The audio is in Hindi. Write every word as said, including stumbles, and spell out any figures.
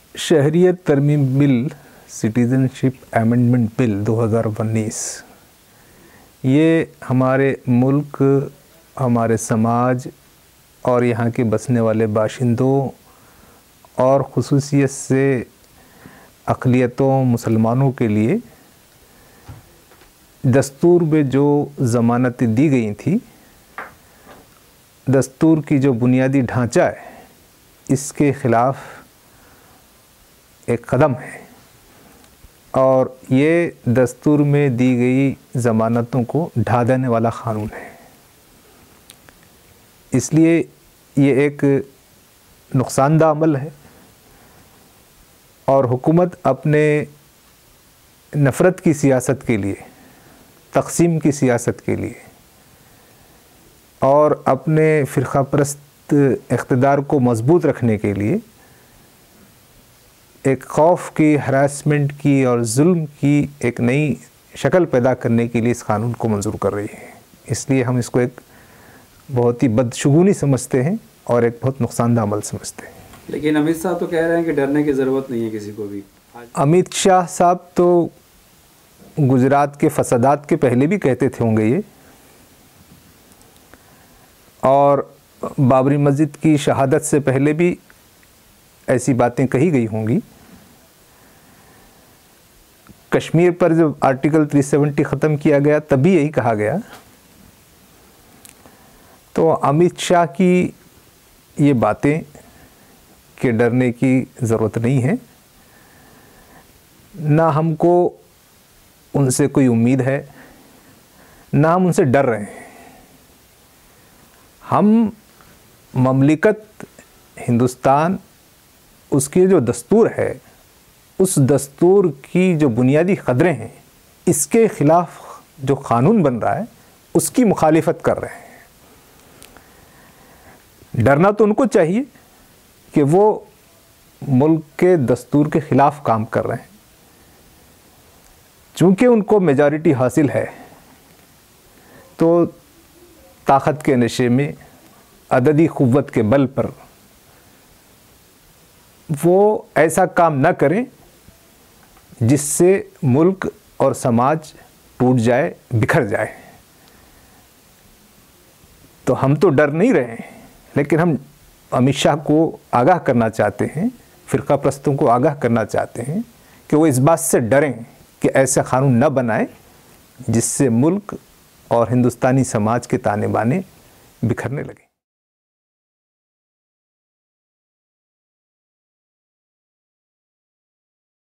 शहरियत तरमीम बिल, सिटीज़नशिप अमेंडमेंट बिल दो हज़ार उन्नीस, ये हमारे मुल्क, हमारे समाज और यहाँ के बसने वाले बाशिंदों और ख़ुसूसियत से अक़लियतों मुसलमानों के लिए दस्तूर में जो ज़मानतें दी गई थी, दस्तूर की जो बुनियादी ढांचा है, इसके ख़िलाफ़ एक कदम है और ये दस्तूर में दी गई ज़मानतों को ढा देने वाला क़ानून है। इसलिए ये एक नुक़सानदा अमल है और हुकूमत अपने नफ़रत की सियासत के लिए, तक़सीम की सियासत के लिए और अपने फ़िरक़ा परस्त इक़्तिदार को मज़बूत रखने के लिए एक खौफ की, हरासमेंट की और जुल्म की एक नई शक्ल पैदा करने के लिए इस क़ानून को मंजूर कर रही है। इसलिए हम इसको एक बहुत ही बदशगुनी समझते हैं और एक बहुत नुक़सानदा अमल समझते हैं। लेकिन अमित शाह तो कह रहे हैं कि डरने की ज़रूरत नहीं है किसी को भी। अमित शाह साहब तो गुजरात के फसादात के पहले भी कहते थे होंगे ये, और बाबरी मस्जिद की शहादत से पहले भी ऐसी बातें कही गई होंगी। कश्मीर पर जब आर्टिकल तीन सौ सत्तर ख़त्म किया गया तभी यही कहा गया। तो अमित शाह की ये बातें कि डरने की ज़रूरत नहीं है, ना हमको उनसे कोई उम्मीद है, ना हम उनसे डर रहे हैं। हम ममलिकत हिंदुस्तान, उसकी जो दस्तूर है, उस दस्तूर की जो बुनियादी क़दरें हैं, इसके ख़िलाफ़ जो क़ानून बन रहा है उसकी मुखालिफत कर रहे हैं। डरना तो उनको चाहिए कि वो मुल्क के दस्तूर के ख़िलाफ़ काम कर रहे हैं। चूँकि उनको मेजॉरिटी हासिल है तो ताकत के नशे में, अददी क़ुव्वत के बल पर वो ऐसा काम न करें जिससे मुल्क और समाज टूट जाए, बिखर जाए। तो हम तो डर नहीं रहे हैं, लेकिन हम अमित शाह को आगाह करना चाहते हैं, फ़िरक़ा परस्तों को आगाह करना चाहते हैं कि वो इस बात से डरें कि ऐसा क़ानून न बनाए जिससे मुल्क और हिंदुस्तानी समाज के ताने बाने बिखरने लगे।